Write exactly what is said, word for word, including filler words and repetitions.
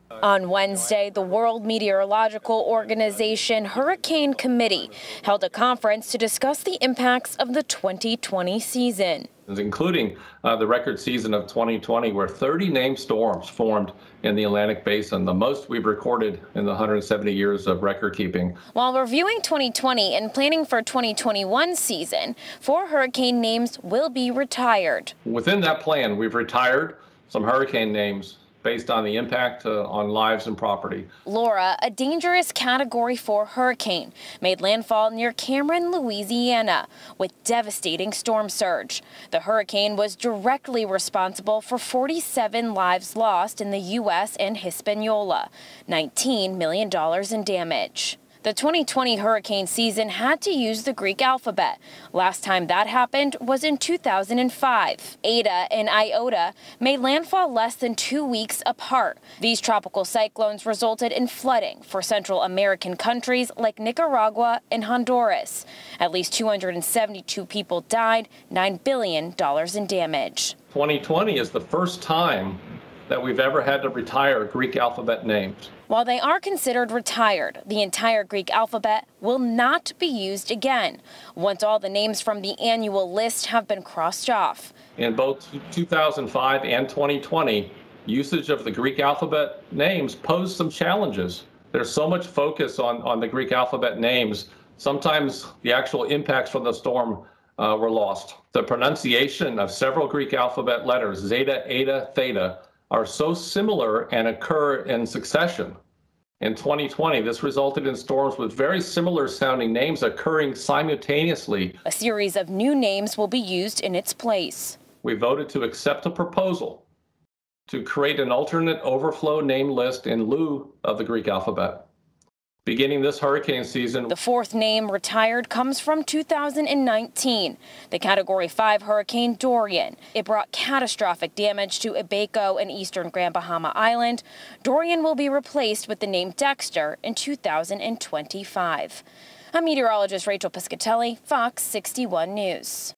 On Wednesday, the World Meteorological Organization Hurricane Committee held a conference to discuss the impacts of the twenty twenty season, including uh, the record season of twenty twenty, where thirty named storms formed in the Atlantic Basin, the most we've recorded in the one hundred seventy years of record keeping. While reviewing twenty twenty and planning for twenty twenty-one season, four hurricane names will be retired. Within that plan, we've retired some hurricane names based on the impact uh, on lives and property. Laura, a dangerous Category four hurricane, made landfall near Cameron, Louisiana, with devastating storm surge. The hurricane was directly responsible for forty-seven lives lost in the U S and Hispaniola, nineteen million dollars in damage. The twenty twenty hurricane season had to use the Greek alphabet. Last time that happened was in two thousand five. Eta and Iota made landfall less than two weeks apart. These tropical cyclones resulted in flooding for Central American countries like Nicaragua and Honduras. At least two hundred seventy-two people died, nine billion dollars in damage. twenty twenty is the first time that we've ever had to retire Greek alphabet names. While they are considered retired, the entire Greek alphabet will not be used again once all the names from the annual list have been crossed off. In both two thousand five and twenty twenty, usage of the Greek alphabet names posed some challenges. There's so much focus on, on the Greek alphabet names, sometimes the actual impacts from the storm uh, were lost. The pronunciation of several Greek alphabet letters, zeta, eta, theta, are so similar and occur in succession. In twenty twenty, this resulted in storms with very similar sounding names occurring simultaneously. A series of new names will be used in its place. We voted to accept a proposal to create an alternate overflow name list in lieu of the Greek alphabet. Beginning this hurricane season, the fourth name retired comes from two thousand nineteen, the Category five Hurricane Dorian. It brought catastrophic damage to Abaco and eastern Grand Bahama Island. Dorian will be replaced with the name Dexter in two thousand twenty-five. I'm meteorologist Rachel Piscatelli, Fox sixty-one News.